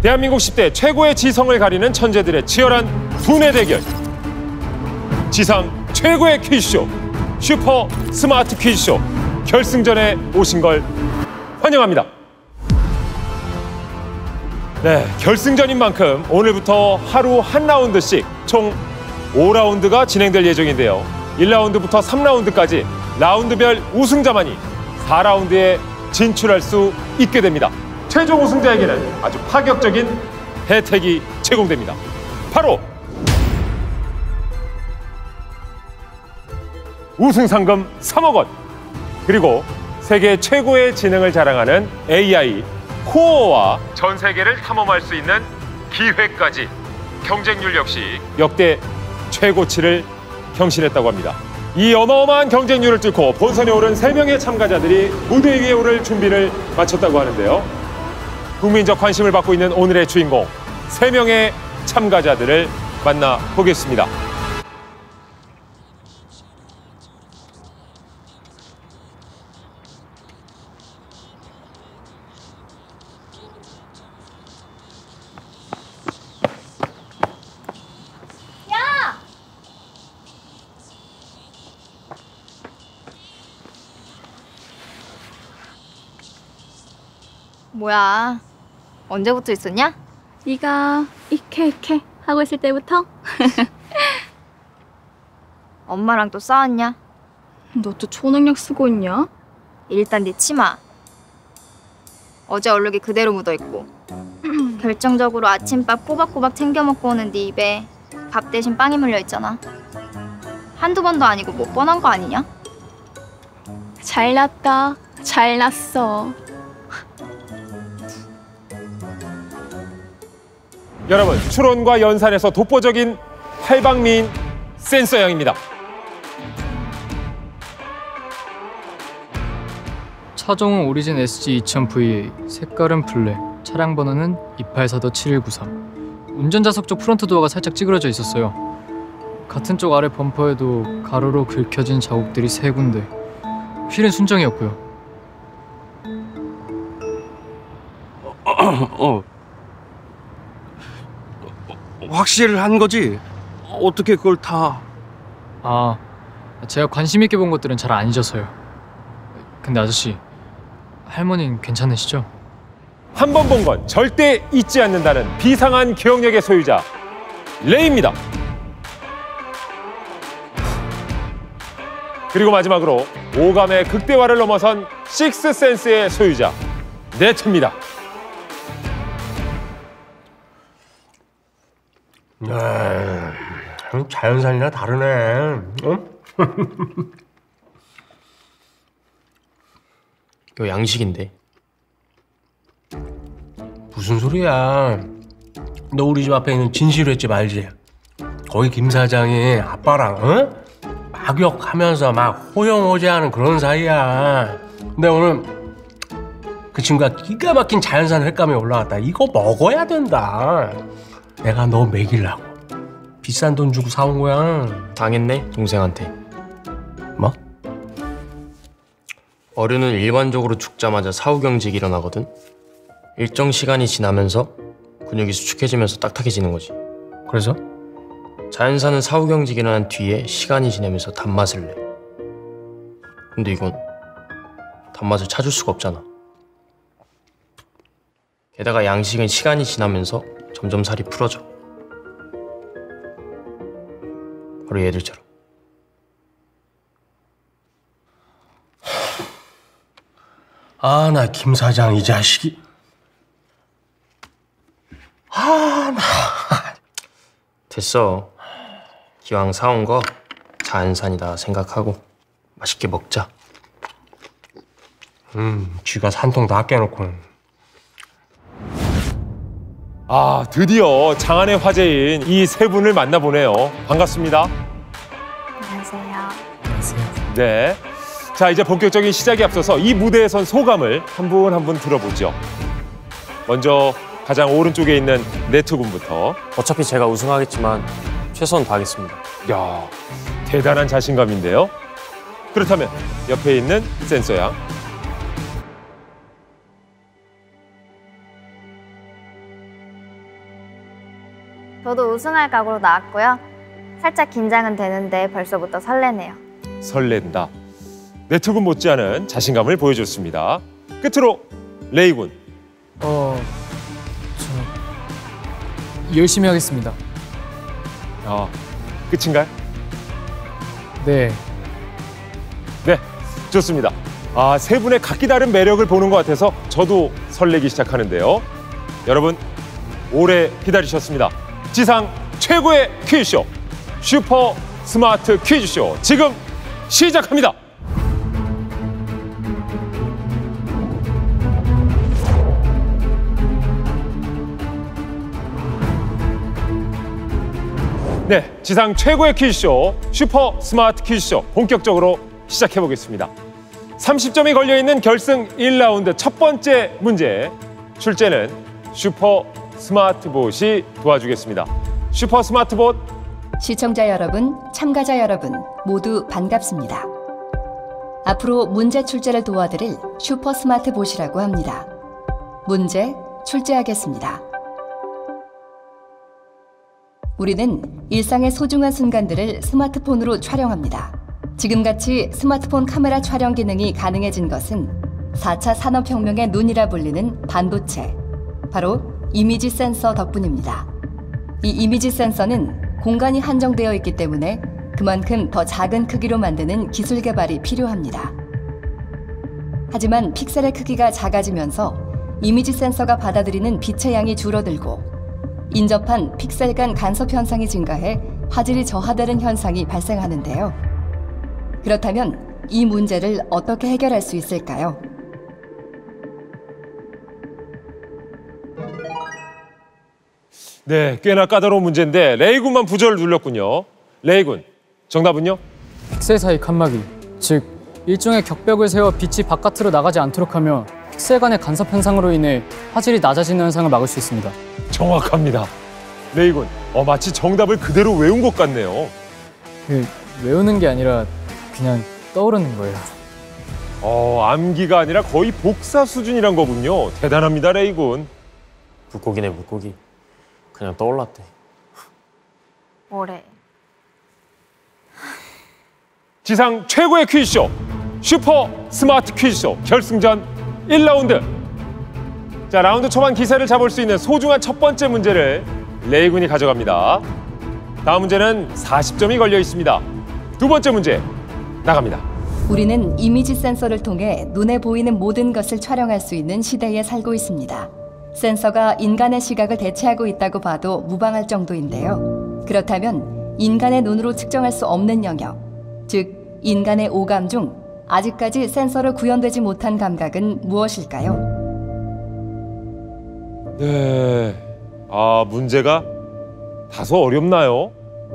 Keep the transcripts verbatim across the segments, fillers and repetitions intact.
대한민국 십 대 최고의 지성을 가리는 천재들의 치열한 두뇌 대결. 지상 최고의 퀴즈쇼, 슈퍼 스마트 퀴즈쇼 결승전에 오신 걸 환영합니다. 네, 결승전인 만큼 오늘부터 하루 한 라운드씩 총 오 라운드가 진행될 예정인데요. 일 라운드부터 삼 라운드까지 라운드별 우승자만이 사 라운드에 진출할 수 있게 됩니다. 최종 우승자에게는 아주 파격적인 혜택이 제공됩니다. 바로 우승 상금 삼억 원, 그리고 세계 최고의 지능을 자랑하는 에이아이 코어와 전 세계를 탐험할 수 있는 기회까지. 경쟁률 역시 역대 최고치를 경신했다고 합니다. 이 어마어마한 경쟁률을 뚫고 본선에 오른 세 명의 참가자들이 무대 위에 오를 준비를 마쳤다고 하는데요. 국민적 관심을 받고 있는 오늘의 주인공, 세 명의 참가자들을 만나보겠습니다. 뭐야, 언제부터 있었냐? 네가 이케 이케 하고 있을 때부터? 엄마랑 또 싸웠냐? 너 또 초능력 쓰고 있냐? 일단 네 치마 어제 얼룩이 그대로 묻어있고 결정적으로 아침밥 꼬박꼬박 챙겨 먹고 오는 네 입에 밥 대신 빵이 물려있잖아. 한두 번도 아니고 뭐 뻔한 거 아니냐? 잘났다, 잘났어. 여러분, 추론과 연산에서 독보적인 팔방미인 센서 양입니다. 차종은 오리진 에스지 이천 브이에이, 색깔은 블랙, 차량 번호는 이팔사도 칠일구삼. 운전자석 쪽 프론트 도어가 살짝 찌그러져 있었어요. 같은 쪽 아래 범퍼에도 가로로 긁혀진 자국들이 세 군데. 휠은 순정이었고요. 어, 어. 확실한 거지? 어떻게 그걸 다... 아, 제가 관심 있게 본 것들은 잘 안 잊어서요. 근데 아저씨, 할머니는 괜찮으시죠? 한 번 본 건 절대 잊지 않는다는 비상한 기억력의 소유자, 레이입니다. 그리고 마지막으로 오감의 극대화를 넘어선 식스센스의 소유자, 네트입니다. 아, 자연산이나 다르네. 어? 이거 양식인데. 무슨 소리야? 너 우리 집 앞에 있는 진실횟집 알지? 거기 김 사장이 아빠랑 어? 막역하면서 막 호영호재하는 그런 사이야. 근데 오늘 그 친구가 기가 막힌 자연산 횟감에 올라왔다. 이거 먹어야 된다. 내가 너 먹이려고 비싼 돈 주고 사온 거야. 당했네, 동생한테. 뭐? 어른은 일반적으로 죽자마자 사후경직이 일어나거든. 일정 시간이 지나면서 근육이 수축해지면서 딱딱해지는 거지. 그래서? 자연산은 사후경직이 일어난 뒤에 시간이 지나면서 단맛을 내. 근데 이건 단맛을 찾을 수가 없잖아. 게다가 양식은 시간이 지나면서 점점 살이 풀어져. 바로 얘들처럼. 아, 나 김 사장 이 자식이. 아, 나. 됐어. 기왕 사온 거 자연산이다 생각하고 맛있게 먹자. 음, 쥐가 산통 다 깨놓고. 아, 드디어 장안의 화제인 이 세 분을 만나보네요. 반갑습니다. 안녕하세요. 네. 자, 이제 본격적인 시작에 앞서서 이 무대에 선 소감을 한 분 한 분 들어보죠. 먼저 가장 오른쪽에 있는 네트 군부터. 어차피 제가 우승하겠지만 최선을 다하겠습니다. 야, 대단한 자신감인데요. 그렇다면 옆에 있는 센서 양. 저도 우승할 각오로 나왔고요. 살짝 긴장은 되는데 벌써부터 설레네요. 설렌다. 네트군 못지않은 자신감을 보여줬습니다. 끝으로 레이군. 어... 저... 열심히 하겠습니다. 아, 끝인가요? 네. 네, 좋습니다. 아, 세 분의 각기 다른 매력을 보는 것 같아서 저도 설레기 시작하는데요. 여러분, 오래 기다리셨습니다. 지상 최고의 퀴즈쇼, 슈퍼 스마트 퀴즈쇼 지금 시작합니다. 네, 지상 최고의 퀴즈쇼, 슈퍼 스마트 퀴즈쇼 본격적으로 시작해보겠습니다. 삼십 점이 걸려있는 결승 일 라운드 첫 번째 문제, 출제는 슈퍼 스마트봇이 도와주겠습니다. 슈퍼 스마트봇. 시청자 여러분, 참가자 여러분 모두 반갑습니다. 앞으로 문제 출제를 도와드릴 슈퍼 스마트봇이라고 합니다. 문제 출제하겠습니다. 우리는 일상의 소중한 순간들을 스마트폰으로 촬영합니다. 지금같이 스마트폰 카메라 촬영 기능이 가능해진 것은 사 차 산업혁명의 눈이라 불리는 반도체, 바로 이미지 센서 덕분입니다. 이 이미지 센서는 공간이 한정되어 있기 때문에 그만큼 더 작은 크기로 만드는 기술 개발이 필요합니다. 하지만 픽셀의 크기가 작아지면서 이미지 센서가 받아들이는 빛의 양이 줄어들고 인접한 픽셀 간 간섭 현상이 증가해 화질이 저하되는 현상이 발생하는데요. 그렇다면 이 문제를 어떻게 해결할 수 있을까요? 네, 꽤나 까다로운 문제인데 레이군만 부저를 눌렀군요. 레이군, 정답은요? 픽셀 사이 칸막이, 즉 일종의 격벽을 세워 빛이 바깥으로 나가지 않도록 하며 픽셀 간의 간섭 현상으로 인해 화질이 낮아지는 현상을 막을 수 있습니다. 정확합니다. 레이군, 어, 마치 정답을 그대로 외운 것 같네요. 그, 외우는 게 아니라 그냥 떠오르는 거예요. 어, 암기가 아니라 거의 복사 수준이란 거군요. 대단합니다, 레이군. 물고기네 물고기. 그냥 떠올랐대. 뭐래? 지상 최고의 퀴즈쇼, 슈퍼 스마트 퀴즈쇼 결승전 일 라운드. 자, 라운드 초반 기세를 잡을 수 있는 소중한 첫 번째 문제를 레이군이 가져갑니다. 다음 문제는 사십 점이 걸려 있습니다. 두 번째 문제 나갑니다. 우리는 이미지 센서를 통해 눈에 보이는 모든 것을 촬영할 수 있는 시대에 살고 있습니다. 센서가 인간의 시각을 대체하고 있다고 봐도 무방할 정도인데요. 그렇다면 인간의 눈으로 측정할 수 없는 영역, 즉 인간의 오감 중 아직까지 센서로 구현되지 못한 감각은 무엇일까요? 네, 아, 문제가 다소 어렵나요?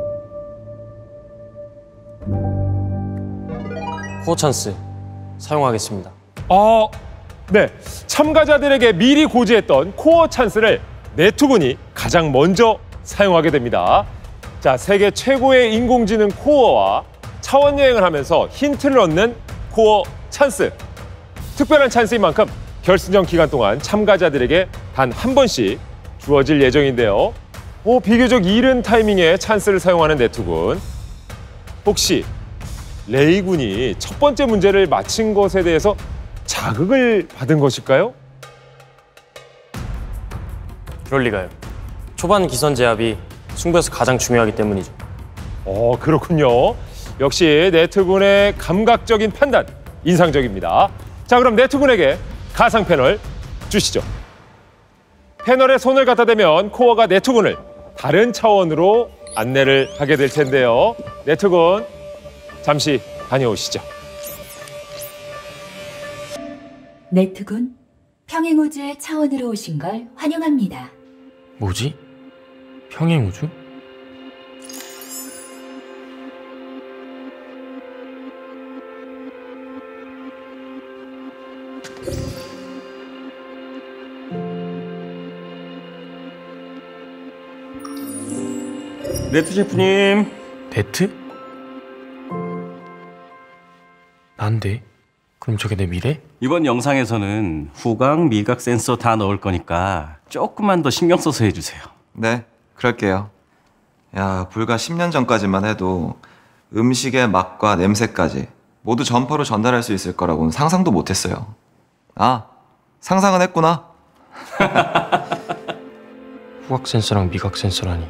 코어 찬스 사용하겠습니다. 아, 네, 참가자들에게 미리 고지했던 코어 찬스를 네트군이 가장 먼저 사용하게 됩니다. 자, 세계 최고의 인공지능 코어와 차원 여행을 하면서 힌트를 얻는 코어 찬스. 특별한 찬스인 만큼 결승전 기간 동안 참가자들에게 단 한 번씩 주어질 예정인데요. 오, 비교적 이른 타이밍에 찬스를 사용하는 네트군. 혹시 레이군이 첫 번째 문제를 맞힌 것에 대해서 자극을 받은 것일까요? 그럴 리가요. 초반 기선 제압이 승부에서 가장 중요하기 때문이죠. 어, 그렇군요. 역시 네트군의 감각적인 판단, 인상적입니다. 자, 그럼 네트군에게 가상 패널 주시죠. 패널에 손을 갖다 대면 코어가 네트군을 다른 차원으로 안내를 하게 될 텐데요. 네트군, 잠시 다녀오시죠. 네트군, 평행우주의 차원으로 오신 걸 환영합니다. 뭐지? 평행우주? 네트 셰프님. 네트? 난데? 그럼 저게 내 미래? 이번 영상에서는 후각, 미각 센서 다 넣을 거니까 조금만 더 신경 써서 해주세요. 네, 그럴게요. 야, 불과 십 년 전까지만 해도 음식의 맛과 냄새까지 모두 전파로 전달할 수 있을 거라고는 상상도 못했어요. 아, 상상은 했구나. 후각 센서랑 미각 센서라니.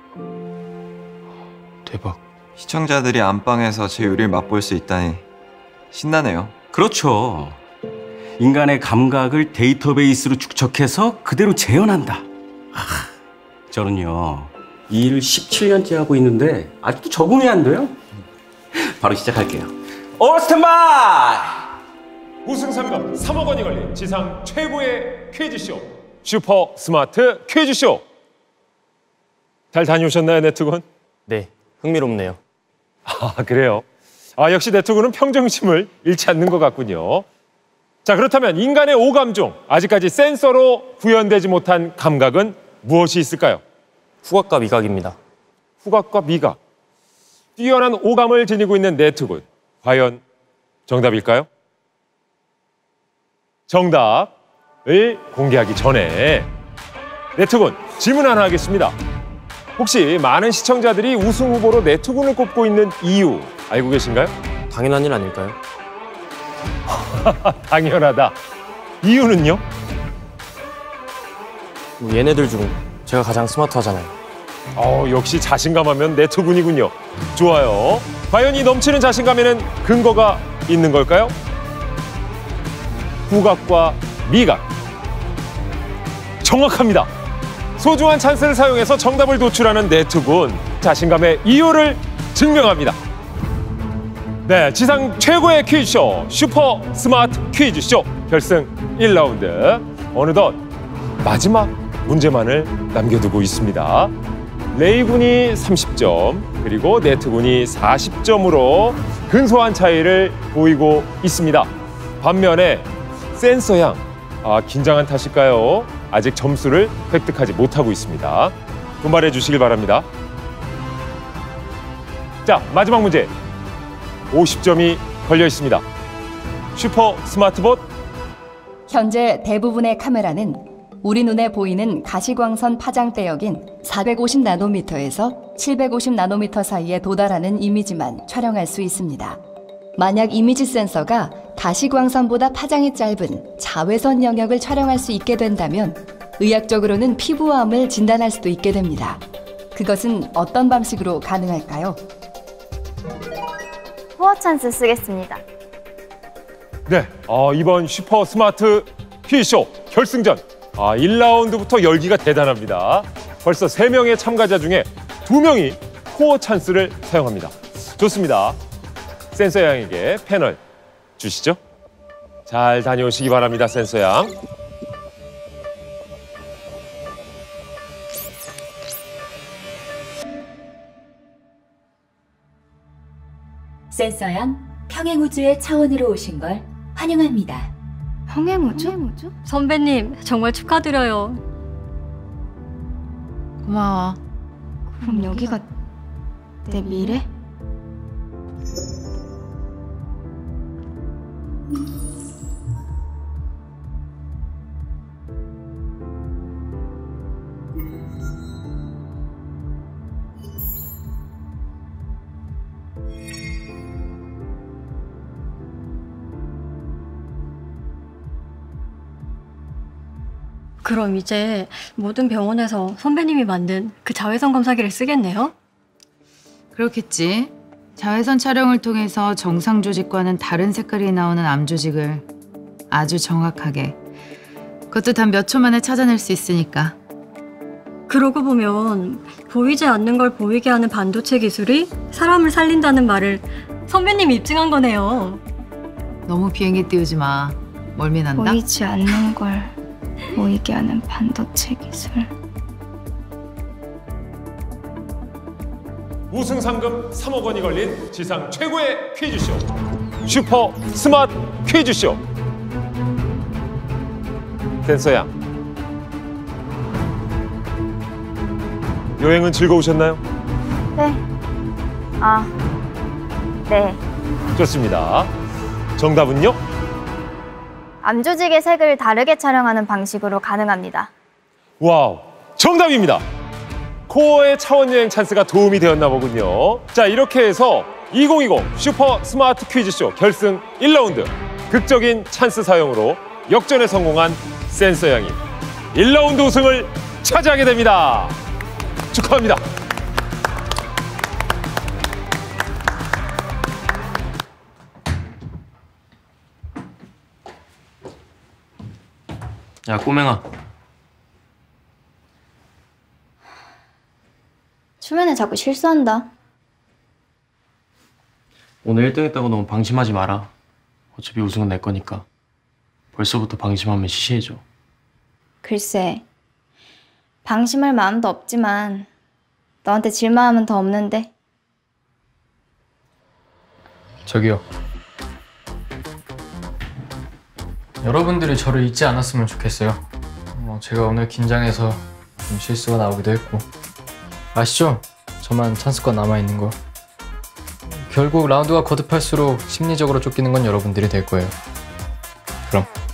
대박. 시청자들이 안방에서 제 요리를 맛볼 수 있다니 신나네요. 그렇죠. 인간의 감각을 데이터베이스로 축적해서 그대로 재현한다. 하, 저는요, 이 일을 십칠 년째 하고 있는데 아직도 적응이 안 돼요. 바로 시작할게요. 올 스탠바이! 우승 상금 삼억 원이 걸린 지상 최고의 퀴즈쇼 슈퍼 스마트 퀴즈쇼. 잘 다녀오셨나요, 네트군? 네, 흥미롭네요. 아, 그래요? 아, 역시 네트군은 평정심을 잃지 않는 것 같군요. 자, 그렇다면 인간의 오감 중 아직까지 센서로 구현되지 못한 감각은 무엇이 있을까요? 후각과 미각입니다. 후각과 미각. 뛰어난 오감을 지니고 있는 네트군. 과연 정답일까요? 정답을 공개하기 전에 네트군 질문 하나 하겠습니다. 혹시 많은 시청자들이 우승 후보로 네트군을 꼽고 있는 이유 알고 계신가요? 당연한 일 아닐까요? 당연하다. 이유는요? 뭐 얘네들 중 제가 가장 스마트하잖아요. 어, 역시 자신감하면 네트군이군요. 좋아요. 과연 이 넘치는 자신감에는 근거가 있는 걸까요? 후각과 미각. 정확합니다. 소중한 찬스를 사용해서 정답을 도출하는 네트군. 자신감의 이유를 증명합니다. 네, 지상 최고의 퀴즈쇼 슈퍼 스마트 퀴즈쇼 결승 일 라운드. 어느덧 마지막 문제만을 남겨두고 있습니다. 레이군이 삼십 점, 그리고 네트군이 사십 점으로 근소한 차이를 보이고 있습니다. 반면에 센서양, 아, 긴장한 탓일까요? 아직 점수를 획득하지 못하고 있습니다. 분발해 주시길 바랍니다. 자, 마지막 문제. 오십 점이 걸려 있습니다. 슈퍼 스마트봇. 현재 대부분의 카메라는 우리 눈에 보이는 가시광선 파장대역인 사백오십 나노미터에서 칠백오십 나노미터 사이에 도달하는 이미지만 촬영할 수 있습니다. 만약 이미지 센서가 가시광선보다 파장이 짧은 자외선 영역을 촬영할 수 있게 된다면 의학적으로는 피부암을 진단할 수도 있게 됩니다. 그것은 어떤 방식으로 가능할까요? 후어 찬스 쓰겠습니다. 네, 어, 이번 슈퍼 스마트 퀴즈쇼 결승전. 아, 일 라운드부터 열기가 대단합니다. 벌써 세 명의 참가자 중에 두 명이 코어 찬스를 사용합니다. 좋습니다. 센서 양에게 패널 주시죠. 잘 다녀오시기 바랍니다, 센서 양. 센서양, 평행우주의 차원으로 오신 걸 환영합니다. 평행우주? 선배님, 정말 축하드려요. 고마워. 그럼 여기가 내 미래? 그럼 이제 모든 병원에서 선배님이 만든 그 자외선 검사기를 쓰겠네요? 그렇겠지. 자외선 촬영을 통해서 정상 조직과는 다른 색깔이 나오는 암 조직을 아주 정확하게, 그것도 단 몇 초 만에 찾아낼 수 있으니까. 그러고 보면 보이지 않는 걸 보이게 하는 반도체 기술이 사람을 살린다는 말을 선배님이 입증한 거네요. 너무 비행기 띄우지 마. 멀미난다. 보이지 않는 걸 보이게 하는 반도체 기술. 우승 상금 삼억 원이 걸린 지상 최고의 퀴즈쇼 슈퍼 스마트 퀴즈쇼. 센서 양, 여행은 즐거우셨나요? 네. 아, 네. 좋습니다. 정답은요? 암 조직의 색을 다르게 촬영하는 방식으로 가능합니다. 와우, 정답입니다. 코어의 차원 여행 찬스가 도움이 되었나 보군요. 자, 이렇게 해서 이천이십 슈퍼 스마트 퀴즈쇼 결승 일 라운드 극적인 찬스 사용으로 역전에 성공한 센서 양이 일 라운드 우승을 차지하게 됩니다. 축하합니다. 야, 꼬맹아. 초면에 자꾸 실수한다. 오늘 일 등 했다고 너무 방심하지 마라. 어차피 우승은 내 거니까. 벌써부터 방심하면 시시해져. 글쎄, 방심할 마음도 없지만 너한테 질 마음은 더 없는데. 저기요. 여러분들이 저를 잊지 않았으면 좋겠어요. 뭐 제가 오늘 긴장해서 좀 실수가 나오기도 했고. 아시죠? 저만 찬스권 남아있는 거. 결국 라운드가 거듭할수록 심리적으로 쫓기는 건 여러분들이 될 거예요. 그럼.